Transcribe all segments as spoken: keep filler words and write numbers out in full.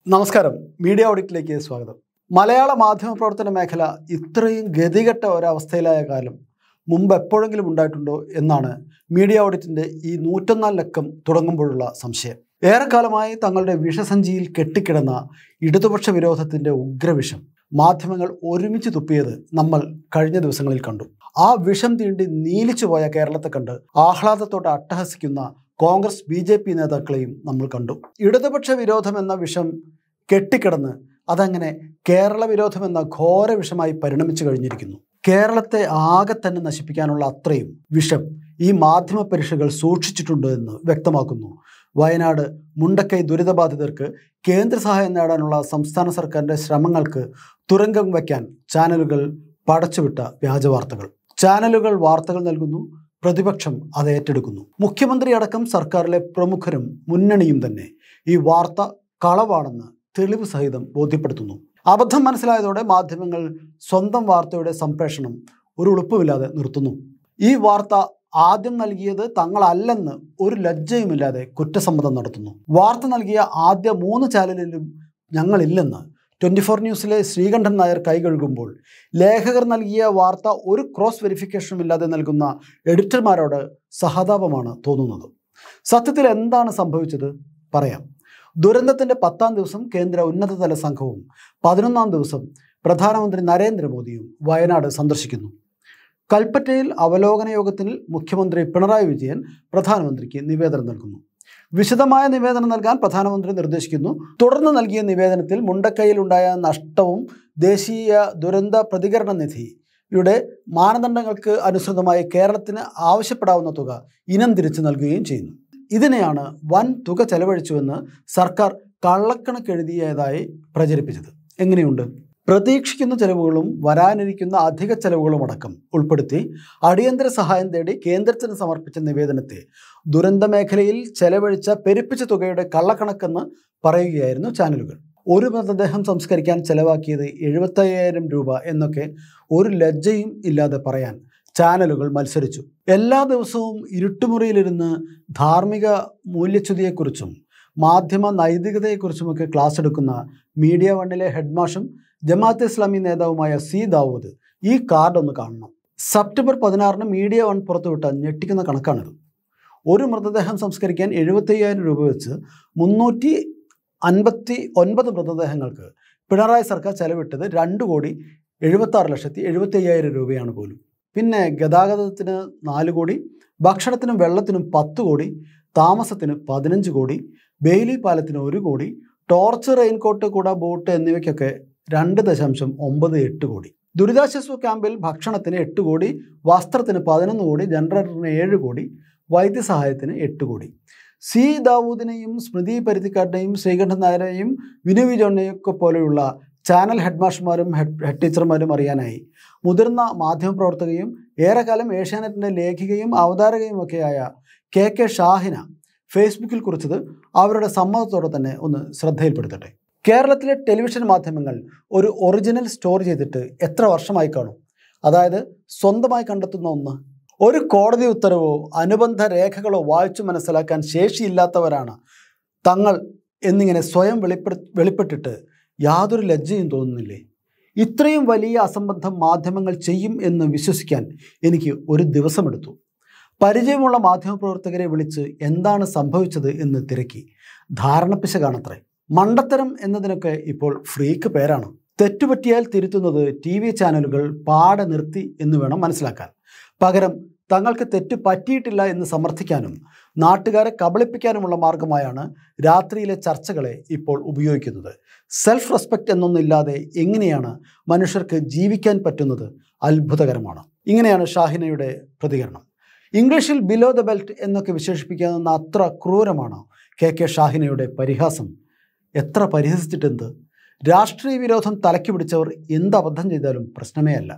നമസ്കാരം, മീഡിയ ഓഡിറ്റിലേക്ക് സ്വാഗതം. മലയാള മാധ്യമ പ്രവർത്തന മേഖല ഇത്രയും ഗതികെട്ട ഒരവസ്ഥയിലായ കാലം മുമ്പ് എപ്പോഴെങ്കിലും ഉണ്ടായിട്ടുണ്ടോ എന്നാണ് മീഡിയ ഓഡിറ്റിൻ്റെ ഈ നൂറ്റൊന്നാം ലക്കം തുടങ്ങുമ്പോഴുള്ള സംശയം. ഏറെക്കാലമായി തങ്ങളുടെ വിഷസഞ്ചിയിൽ കെട്ടിക്കിടന്ന ഇടതുപക്ഷ വിരോധത്തിൻ്റെ ഉഗ്രവിഷം മാധ്യമങ്ങൾ ഒരുമിച്ച് തുപ്പിയത് നമ്മൾ കഴിഞ്ഞ ദിവസങ്ങളിൽ കണ്ടു. ആ വിഷം തീണ്ടി നീലിച്ചു പോയ കേരളത്തെ കണ്ട് ആഹ്ലാദത്തോടെ അട്ടഹസിക്കുന്ന കോൺഗ്രസ് ബി ജെ പി നേതാക്കളെയും നമ്മൾ കണ്ടു. ഇടതുപക്ഷ വിരോധം എന്ന വിഷം കെട്ടിക്കിടന്ന് അതങ്ങനെ കേരള വിരോധം എന്ന ഘോര വിഷമായി പരിണമിച്ചു കഴിഞ്ഞിരിക്കുന്നു. കേരളത്തെ ആകെ തന്നെ നശിപ്പിക്കാനുള്ള അത്രയും വിഷം ഈ മാധ്യമ പരീക്ഷകൾ സൂക്ഷിച്ചിട്ടുണ്ട് എന്ന് വ്യക്തമാക്കുന്നു വയനാട് മുണ്ടക്കൈ ദുരിതബാധിതർക്ക് കേന്ദ്ര സഹായം നേടാനുള്ള സംസ്ഥാന സർക്കാരിൻ്റെ ശ്രമങ്ങൾക്ക് തുരങ്കം വയ്ക്കാൻ ചാനലുകൾ പടച്ചുവിട്ട വ്യാജവാർത്തകൾ. ചാനലുകൾ വാർത്തകൾ നൽകുന്നു, പ്രതിപക്ഷം അത് ഏറ്റെടുക്കുന്നു. മുഖ്യമന്ത്രി അടക്കം സർക്കാരിലെ പ്രമുഖരും മുന്നണിയും തന്നെ ഈ വാർത്ത കളവാണെന്ന് തെളിവ് സഹിതം ബോധ്യപ്പെടുത്തുന്നു. അബദ്ധം മനസ്സിലായതോടെ മാധ്യമങ്ങൾ സ്വന്തം വാർത്തയുടെ സംപ്രേഷണം ഒരു ഉളുപ്പുമില്ലാതെ നിർത്തുന്നു. ഈ വാർത്ത ആദ്യം നൽകിയത് തങ്ങളല്ലെന്ന് ഒരു ലജ്ജയുമില്ലാതെ കുറ്റസമ്മതം നടത്തുന്നു. വാർത്ത നൽകിയ ആദ്യ മൂന്ന് ചാനലിലും ഞങ്ങളില്ലെന്ന് ട്വൻറ്റി ഫോർ ന്യൂസിലെ ശ്രീകണ്ഠൻ നായർ കൈകഴുകുമ്പോൾ ലേഖകർ നൽകിയ വാർത്ത ഒരു ക്രോസ് വെരിഫിക്കേഷനും ഇല്ലാതെ നൽകുന്ന എഡിറ്റർമാരോട് സഹതാപമാണ് തോന്നുന്നത്. സത്യത്തിൽ എന്താണ് സംഭവിച്ചത് പറയാം. ദുരന്തത്തിൻ്റെ പത്താം ദിവസം കേന്ദ്ര ഉന്നതതല സംഘവും പതിനൊന്നാം ദിവസം പ്രധാനമന്ത്രി നരേന്ദ്രമോദിയും വയനാട് സന്ദർശിക്കുന്നു. കൽപ്പറ്റയിൽ അവലോകന യോഗത്തിൽ മുഖ്യമന്ത്രി പിണറായി വിജയൻ പ്രധാനമന്ത്രിക്ക് നിവേദനം നൽകുന്നു. വിശദമായ നിവേദനം നൽകാൻ പ്രധാനമന്ത്രി നിർദ്ദേശിക്കുന്നു. തുടർന്ന് നൽകിയ നിവേദനത്തിൽ മുണ്ടക്കൈയിലുണ്ടായ നഷ്ടവും ദേശീയ ദുരന്ത പ്രതികരണ നിധിയുടെ മാനദണ്ഡങ്ങൾക്ക് അനുസൃതമായി കേരളത്തിന് ആവശ്യപ്പെടാവുന്ന തുക ഇനം തിരിച്ചു നൽകുകയും ചെയ്യുന്നു. ഇതിനെയാണ് വൻ തുക ചെലവഴിച്ചുവെന്ന് സർക്കാർ കള്ളക്കണക്കെഴുതിയതായി പ്രചരിപ്പിച്ചത്. എങ്ങനെയുണ്ട്? പ്രതീക്ഷിക്കുന്ന ചെലവുകളും വരാനിരിക്കുന്ന അധിക ചെലവുകളും അടക്കം ഉൾപ്പെടുത്തി അടിയന്തര സഹായം തേടി കേന്ദ്രത്തിന് സമർപ്പിച്ച നിവേദനത്തെ ദുരന്ത മേഖലയിൽ ചെലവഴിച്ച പെരുപ്പിച്ച തുകയുടെ കള്ളക്കണക്കെന്ന് പറയുകയായിരുന്നു ചാനലുകൾ. ഒരു മൃതദേഹം സംസ്കരിക്കാൻ ചെലവാക്കിയത് എഴുപത്തയ്യായിരം രൂപ എന്നൊക്കെ ഒരു ലജ്ജയും ഇല്ലാതെ പറയാൻ ചാനലുകൾ മത്സരിച്ചു. എല്ലാ ദിവസവും ഇരുട്ടുമുറിയിലിരുന്ന് ധാർമ്മിക മൂല്യച്യുതിയെക്കുറിച്ചും മാധ്യമ നൈതികതയെക്കുറിച്ചുമൊക്കെ ക്ലാസ് എടുക്കുന്ന മീഡിയ വണ്ണിലെ ഹെഡ്മാഷും ജമാഅത്തെ ഇസ്ലാമി നേതാവുമായ സി ദാവൂദ് ഈ കാർഡ് ഒന്ന് കാണണം. സെപ്റ്റംബർ പതിനാറിന് മീഡിയ വൺ പുറത്തുവിട്ട ഞെട്ടിക്കുന്ന കണക്കാണിത്. ഒരു മൃതദേഹം സംസ്കരിക്കാൻ എഴുപത്തയ്യായിരം രൂപ വെച്ച് മുന്നൂറ്റി അൻപത്തി ഒൻപത് മൃതദേഹങ്ങൾക്ക് പിണറായി സർക്കാർ ചെലവിട്ടത് രണ്ട് കോടി എഴുപത്താറ് ലക്ഷത്തി എഴുപത്തി അയ്യായിരം രൂപയാണ് പോലും. പിന്നെ ഗതാഗതത്തിന് നാല് കോടി, ഭക്ഷണത്തിനും വെള്ളത്തിനും പത്ത് കോടി, താമസത്തിന് പതിനഞ്ച് കോടി, ബെയിലി പാലത്തിന് ഒരു കോടി, ടോർച്ച്, റെയിൻകോട്ട്, കുട, ബോട്ട് എന്നിവയ്ക്കൊക്കെ രണ്ട് ദശാംശം ഒമ്പത് എട്ട് കോടി, ദുരിതാശ്വാസ ക്യാമ്പിൽ ഭക്ഷണത്തിന് എട്ട് കോടി, വസ്ത്രത്തിന് പതിനൊന്ന് കോടി, ജനറേറ്ററിന് ഏഴ് കോടി, വൈദ്യസഹായത്തിന് എട്ട് കോടി. സി ദാവൂദിനെയും സ്മൃതി പരുത്തിക്കാടിനെയും ശ്രീകണ്ഠൻ നായരെയും വിനു വിജോണിനെയും ഒക്കെ പോലെയുള്ള ചാനൽ ഹെഡ്മാസ്റ്റർമാരും ഹെഡ് ഹെഡ് ടീച്ചർമാരും അറിയാനായി മുതിർന്ന മാധ്യമപ്രവർത്തകയും ഏറെക്കാലം ഏഷ്യാനെറ്റിൻ്റെ ലേഖികയും അവതാരകയും ഒക്കെയായ കെ കെ ഷാഹിന ഫേസ്ബുക്കിൽ കുറിച്ചത് അവരുടെ സമ്മതത്തോടെ തന്നെ ഒന്ന് ശ്രദ്ധയിൽപ്പെടുത്തട്ടെ. കേരളത്തിലെ ടെലിവിഷൻ മാധ്യമങ്ങൾ ഒരു ഒറിജിനൽ സ്റ്റോറി ചെയ്തിട്ട് എത്ര വർഷമായി കാണും? അതായത് സ്വന്തമായി കണ്ടെത്തുന്ന ഒന്ന്. ഒരു കോടതി ഉത്തരവോ അനുബന്ധ രേഖകളോ വായിച്ചു മനസ്സിലാക്കാൻ ശേഷിയില്ലാത്തവരാണ് തങ്ങൾ എന്നിങ്ങനെ സ്വയം വെളിപ്പെടു വെളിപ്പെട്ടിട്ട് യാതൊരു ലജ്ജയും തോന്നുന്നില്ലേ? ഇത്രയും വലിയ അസംബന്ധം മാധ്യമങ്ങൾ ചെയ്യും എന്ന് വിശ്വസിക്കാൻ എനിക്ക് ഒരു ദിവസമെടുത്തു. പരിചയമുള്ള മാധ്യമപ്രവർത്തകരെ വിളിച്ച് എന്താണ് സംഭവിച്ചത് എന്ന് തിരക്കി. ധാരണപ്പിശ കാണത്രേ. മണ്ടത്തരം എന്നതിനൊക്കെ ഇപ്പോൾ ഫ്രീക്ക് പേരാണ്. തെറ്റുപറ്റിയാൽ തിരുത്തുന്നത് ടി വി ചാനലുകൾ പാടെ നിർത്തി എന്ന് വേണം മനസ്സിലാക്കാൻ. പകരം തങ്ങൾക്ക് തെറ്റ് പറ്റിയിട്ടില്ല എന്ന് സമർത്ഥിക്കാനും നാട്ടുകാരെ കബളിപ്പിക്കാനുമുള്ള മാർഗമായാണ് രാത്രിയിലെ ചർച്ചകളെ ഇപ്പോൾ ഉപയോഗിക്കുന്നത്. സെൽഫ് റെസ്പെക്റ്റ് എന്നൊന്നില്ലാതെ എങ്ങനെയാണ് മനുഷ്യർക്ക് ജീവിക്കാൻ പറ്റുന്നത്? അത്ഭുതകരമാണ്. ഇങ്ങനെയാണ് ഷാഹിനയുടെ പ്രതികരണം. ഇംഗ്ലീഷിൽ ബിലോ ദ ബെൽറ്റ് എന്നൊക്കെ വിശേഷിപ്പിക്കാവുന്ന അത്ര ക്രൂരമാണ് കെ കെ ഷാഹിനയുടെ പരിഹാസം. എത്ര പരിഹസിച്ചിട്ടെന്ത്? രാഷ്ട്രീയ വിരോധം തലയ്ക്ക് പിടിച്ചവർ എന്ത് അബദ്ധം ചെയ്താലും പ്രശ്നമേ അല്ല.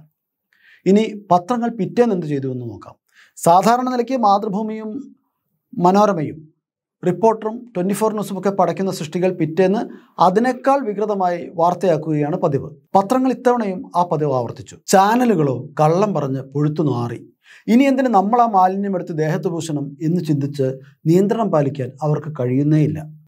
ഇനി പത്രങ്ങൾ പിറ്റേന്ന് എന്ത് ചെയ്തു എന്ന് നോക്കാം. സാധാരണ നിലയ്ക്ക് മാതൃഭൂമിയും മനോരമയും റിപ്പോർട്ടറും ട്വൻറ്റി ഫോർ ന്യൂസുമൊക്കെ പടയ്ക്കുന്ന സൃഷ്ടികൾ പിറ്റേന്ന് അതിനേക്കാൾ വികൃതമായി വാർത്തയാക്കുകയാണ് പതിവ്. പത്രങ്ങൾ ഇത്തവണയും ആ പതിവ് ആവർത്തിച്ചു. ചാനലുകളോ കള്ളം പറഞ്ഞ് പുഴുത്തു നാറി. ഇനി എന്തിന് നമ്മൾ ആ മാലിന്യം എടുത്ത് ദേഹത്ത് പൂശണം എന്ന് ചിന്തിച്ച് നിയന്ത്രണം പാലിക്കാൻ അവർക്ക് കഴിയുന്നേയില്ല.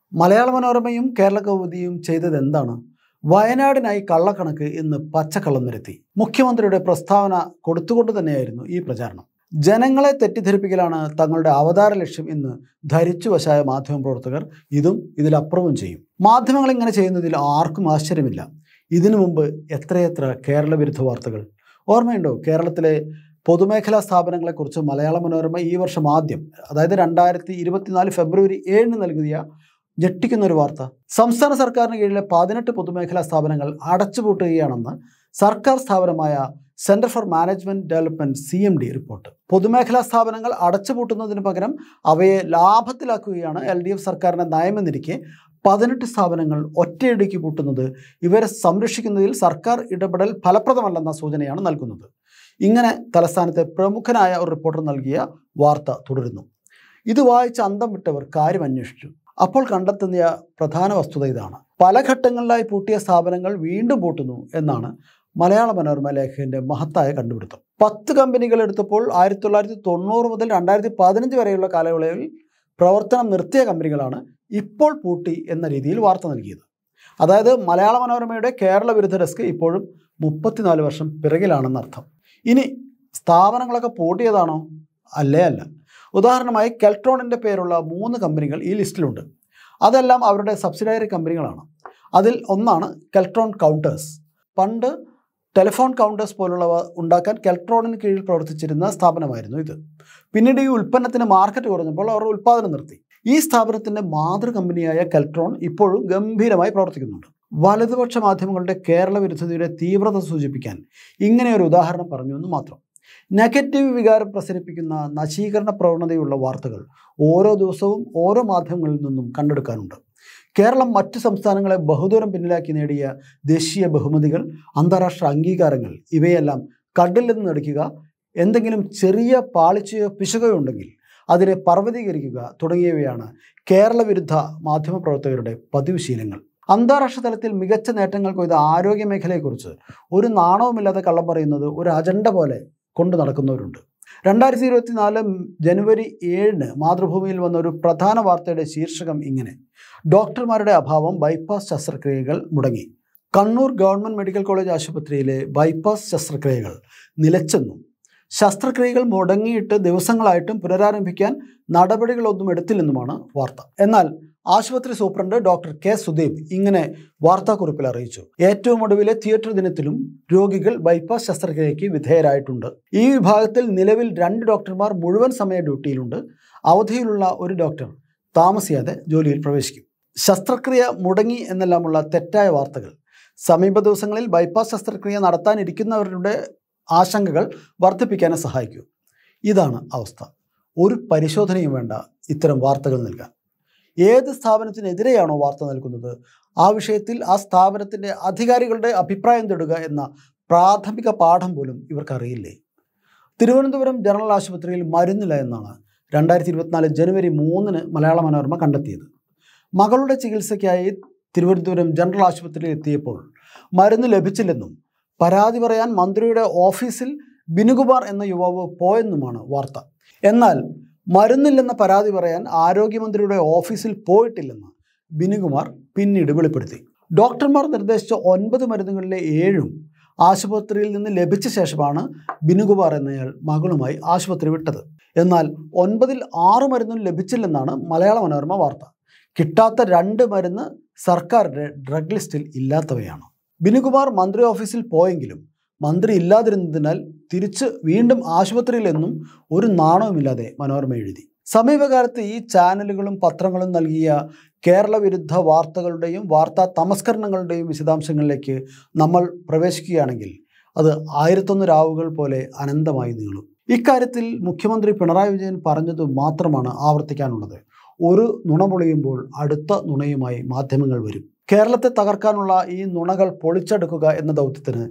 മലയാള മനോരമയും കേരള കൗമുദിയും ചെയ്തത് എന്താണ്? വയനാടിനായി കള്ളക്കണക്ക് ഇന്ന് പച്ചക്കള്ളം നിരത്തി. മുഖ്യമന്ത്രിയുടെ പ്രസ്താവന കൊടുത്തുകൊണ്ട് തന്നെയായിരുന്നു ഈ പ്രചാരണം. ജനങ്ങളെ തെറ്റിദ്ധരിപ്പിക്കലാണ് തങ്ങളുടെ അവതാര ലക്ഷ്യം എന്ന് ധരിച്ചു വശായ മാധ്യമപ്രവർത്തകർ ഇതും ഇതിലപ്പുറവും ചെയ്യും. മാധ്യമങ്ങൾ ഇങ്ങനെ ചെയ്യുന്നതിൽ ആർക്കും ആശ്ചര്യമില്ല. ഇതിനു മുമ്പ് എത്രയെത്ര കേരള വിരുദ്ധ വാർത്തകൾ ഓർമ്മയുണ്ടോ? കേരളത്തിലെ പൊതുമേഖലാ സ്ഥാപനങ്ങളെക്കുറിച്ച് മലയാള മനോരമ ഈ വർഷം ആദ്യം, അതായത് രണ്ടായിരത്തി ഇരുപത്തിനാല് ഫെബ്രുവരി ഏഴിന് നൽകിയ ഞെട്ടിക്കുന്ന ഒരു വാർത്ത. സംസ്ഥാന സർക്കാരിന് കീഴിലെ പതിനെട്ട് പൊതുമേഖലാ സ്ഥാപനങ്ങൾ അടച്ചുപൂട്ടുകയാണെന്ന് സർക്കാർ സ്ഥാപനമായ centre for management development C M D report. പൊതുമേഖലാ സ്ഥാപനങ്ങൾ അടച്ചുപൂട്ടുന്നതിന് പകരം അവയെ ലാഭത്തിലാക്കുകയാണ് എൽ ഡി എഫ് സർക്കാരിന്റെ നയമെന്നിരിക്കെ പതിനെട്ട് സ്ഥാപനങ്ങൾ ഒറ്റയടിക്ക് പൂട്ടുന്നത് ഇവരെ സംരക്ഷിക്കുന്നതിൽ സർക്കാർ ഇടപെടൽ ഫലപ്രദമല്ലെന്ന സൂചനയാണ് നൽകുന്നത്. ഇങ്ങനെ തലസ്ഥാനത്തെ പ്രമുഖനായ ഒരു റിപ്പോർട്ടർ നൽകിയ വാർത്ത തുടരുന്നു. ഇത് വായിച്ച് അന്തം വിട്ടവർ കാര്യം അന്വേഷിച്ചു. അപ്പോൾ കണ്ടെത്തുന്ന പ്രധാന വസ്തുത ഇതാണ്: പല ഘട്ടങ്ങളിലായി പൂട്ടിയ സ്ഥാപനങ്ങൾ വീണ്ടും പൂട്ടുന്നു എന്നാണ് മലയാള മനോരമ ലേഖകന്റെ മഹത്തായ കണ്ടുപിടുത്തം. പത്ത് കമ്പനികൾ എടുത്തപ്പോൾ ആയിരത്തി തൊള്ളായിരത്തി തൊണ്ണൂറ് മുതൽ രണ്ടായിരത്തി പതിനഞ്ച് വരെയുള്ള കാലയളവിൽ പ്രവർത്തനം നിർത്തിയ കമ്പനികളാണ് ഇപ്പോൾ പൂട്ടി എന്ന രീതിയിൽ വാർത്ത നൽകിയത്. അതായത് മലയാള മനോരമയുടെ കേരള വിരുദ്ധ ഡെസ്ക് ഇപ്പോഴും മുപ്പത്തിനാല് വർഷം പിറകിലാണെന്നർത്ഥം. ഇനി സ്ഥാപനങ്ങളൊക്കെ പൂട്ടിയതാണോ? അല്ലേ അല്ല. ഉദാഹരണമായി കെൽട്രോണിൻ്റെ പേരുള്ള മൂന്ന് കമ്പനികൾ ഈ ലിസ്റ്റിലുണ്ട്. അതെല്ലാം അവരുടെ സബ്സിഡറി കമ്പനികളാണ്. അതിൽ ഒന്നാണ് കെൽട്രോൺ കൗണ്ടേഴ്സ്. പണ്ട് ടെലിഫോൺ കൗണ്ടേഴ്സ് പോലുള്ളവ ഉണ്ടാക്കാൻ കെൽട്രോണിന് കീഴിൽ പ്രവർത്തിച്ചിരുന്ന സ്ഥാപനമായിരുന്നു ഇത്. പിന്നീട് ഈ ഉൽപ്പന്നത്തിന് മാർക്കറ്റ് കുറഞ്ഞപ്പോൾ അവർ ഉൽപ്പാദനം നിർത്തി. ഈ സ്ഥാപനത്തിൻ്റെ മാതൃ കമ്പനിയായ കെൽട്രോൺ ഇപ്പോഴും ഗംഭീരമായി പ്രവർത്തിക്കുന്നുണ്ട്. വലതുപക്ഷ മാധ്യമങ്ങളുടെ കേരള വിരുദ്ധതയുടെ തീവ്രത സൂചിപ്പിക്കാൻ ഇങ്ങനെ ഒരു ഉദാഹരണം പറഞ്ഞു എന്ന് മാത്രം. നെഗറ്റീവ് വികാരം പ്രസരിപ്പിക്കുന്ന നശീകരണ പ്രവണതയുള്ള വാർത്തകൾ ഓരോ ദിവസവും ഓരോ മാധ്യമങ്ങളിൽ നിന്നും കണ്ടെടുക്കാനുണ്ട്. കേരളം മറ്റ് സംസ്ഥാനങ്ങളെ ബഹുദൂരം പിന്നിലാക്കി നേടിയ ദേശീയ ബഹുമതികൾ, അന്താരാഷ്ട്ര അംഗീകാരങ്ങൾ ഇവയെല്ലാം കണ്ടിൽ നിന്ന് നടിക്കുക, എന്തെങ്കിലും ചെറിയ പാളിച്ചയോ പിശകയോ ഉണ്ടെങ്കിൽ അതിനെ പർവ്വതീകരിക്കുക തുടങ്ങിയവയാണ് കേരള വിരുദ്ധ മാധ്യമപ്രവർത്തകരുടെ പതിവ് ശീലങ്ങൾ. അന്താരാഷ്ട്ര തലത്തിൽ മികച്ച നേട്ടങ്ങൾ കൊയ്ത ആരോഗ്യ മേഖലയെക്കുറിച്ച് ഒരു നാണവുമില്ലാതെ കള്ളം പറയുന്നത് ഒരു അജണ്ട പോലെ കൊണ്ടു നടക്കുന്നവരുണ്ട്. രണ്ടായിരത്തി ഇരുപത്തിനാല് ജനുവരി ഏഴിന് മാതൃഭൂമിയിൽ വന്ന ഒരു പ്രധാന വാർത്തയുടെ ശീർഷകം ഇങ്ങനെ: ഡോക്ടർമാരുടെ അഭാവം, ബൈപ്പാസ് ശസ്ത്രക്രിയകൾ മുടങ്ങി. കണ്ണൂർ ഗവൺമെൻറ് മെഡിക്കൽ കോളേജ് ആശുപത്രിയിലെ ബൈപ്പാസ് ശസ്ത്രക്രിയകൾ നിലച്ചെന്നും ശസ്ത്രക്രിയകൾ മുടങ്ങിയിട്ട് ദിവസങ്ങളായിട്ടും പുനരാരംഭിക്കാൻ നടപടികളൊന്നും എടുത്തില്ലെന്നുമാണ് വാർത്ത. എന്നാൽ ആശുപത്രി സൂപ്രണ്ട് ഡോക്ടർ കെ സുദീപ് ഇങ്ങനെ വാർത്താക്കുറിപ്പിൽ അറിയിച്ചു: ഏറ്റവും ഒടുവിലെ തിയേറ്റർ ദിനത്തിലും രോഗികൾ ബൈപ്പാസ് ശസ്ത്രക്രിയയ്ക്ക് വിധേയരായിട്ടുണ്ട്. ഈ വിഭാഗത്തിൽ നിലവിൽ രണ്ട് ഡോക്ടർമാർ മുഴുവൻ സമയ ഡ്യൂട്ടിയിലുണ്ട്. അവധിയിലുള്ള ഒരു ഡോക്ടർ താമസിയാതെ ജോലിയിൽ പ്രവേശിക്കും. ശസ്ത്രക്രിയ മുടങ്ങി എന്നെല്ലാമുള്ള തെറ്റായ വാർത്തകൾ സമീപ ദിവസങ്ങളിൽ ബൈപ്പാസ് ശസ്ത്രക്രിയ നടത്താനിരിക്കുന്നവരുടെ ആശങ്കകൾ വർദ്ധിപ്പിക്കാനെ സഹായിക്കൂ. ഇതാണ് അവസ്ഥ. ഒരു പരിശോധനയും വേണ്ട ഇത്തരം വാർത്തകൾ നൽകാൻ. ഏത് സ്ഥാപനത്തിനെതിരെയാണോ വാർത്ത നൽകുന്നത് ആ വിഷയത്തിൽ ആ സ്ഥാപനത്തിൻ്റെ അധികാരികളുടെ അഭിപ്രായം തേടുക എന്ന പ്രാഥമിക പാഠം പോലും ഇവർക്കറിയില്ലേ? തിരുവനന്തപുരം ജനറൽ ആശുപത്രിയിൽ മരുന്നില്ല എന്നാണ് രണ്ടായിരത്തി ഇരുപത്തിനാല് ജനുവരി മൂന്നിന് മലയാള മനോരമ കണ്ടെത്തിയത്. മകളുടെ ചികിത്സയ്ക്കായി തിരുവനന്തപുരം ജനറൽ ആശുപത്രിയിൽ എത്തിയപ്പോൾ മരുന്ന് ലഭിച്ചില്ലെന്നും പരാതി പറയാൻ മന്ത്രിയുടെ ഓഫീസിൽ ബിനുകുമാർ എന്ന യുവാവ് പോയെന്നുമാണ് വാർത്ത. എന്നാൽ മരുന്നില്ലെന്ന പരാതി പറയാൻ ആരോഗ്യമന്ത്രിയുടെ ഓഫീസിൽ പോയിട്ടില്ലെന്ന് ബിനുകുമാർ പിന്നീട് വെളിപ്പെടുത്തി. ഡോക്ടർമാർ നിർദ്ദേശിച്ച ഒൻപത് മരുന്നുകളിലെ ഏഴും ആശുപത്രിയിൽ നിന്ന് ലഭിച്ച ശേഷമാണ് ബിനുകുമാർ എന്നയാൾ മകളുമായി ആശുപത്രി വിട്ടത്. എന്നാൽ ഒൻപതിൽ ആറ് മരുന്നും ലഭിച്ചില്ലെന്നാണ് മലയാള മനോരമ വാർത്ത. കിട്ടാത്ത രണ്ട് മരുന്ന് സർക്കാരിൻ്റെ ഡ്രഗ് ലിസ്റ്റിൽ ഇല്ലാത്തവയാണ്. ബിനുകുമാർ മന്ത്രി ഓഫീസിൽ പോയെങ്കിലും മന്ത്രി ഇല്ലാതിരുന്നതിനാൽ തിരിച്ച് വീണ്ടും ആശുപത്രിയിലെന്നും ഒരു നാണവുമില്ലാതെ മനോരമ എഴുതി. സമീപകാലത്ത് ഈ ചാനലുകളും പത്രങ്ങളും നൽകിയ കേരള വിരുദ്ധ വാർത്തകളുടെയും വാർത്താ തമസ്കരണങ്ങളുടെയും വിശദാംശങ്ങളിലേക്ക് നമ്മൾ പ്രവേശിക്കുകയാണെങ്കിൽ അത് ആയിരത്തൊന്ന് രാവുകൾ പോലെ അനന്തമായി നീളും. ഇക്കാര്യത്തിൽ മുഖ്യമന്ത്രി പിണറായി വിജയൻ പറഞ്ഞത് മാത്രമാണ് ആവർത്തിക്കാനുള്ളത്: ഒരു നുണ പൊളിയുമ്പോൾ അടുത്ത നുണയുമായി മാധ്യമങ്ങൾ വരും. കേരളത്തെ തകർക്കാനുള്ള ഈ നുണകൾ പൊളിച്ചെടുക്കുക എന്ന ദൗത്യത്തിന്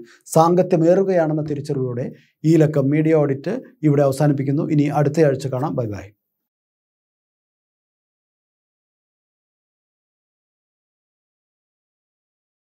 സാങ്കത്യമേറുകയാണെന്ന തിരിച്ചറിവോടെ ഈ ലക്കം മീഡിയ ഓഡിറ്റ് ഇവിടെ അവസാനിപ്പിക്കുന്നു. ഇനി അടുത്തയാഴ്ച കാണാം. Bye by.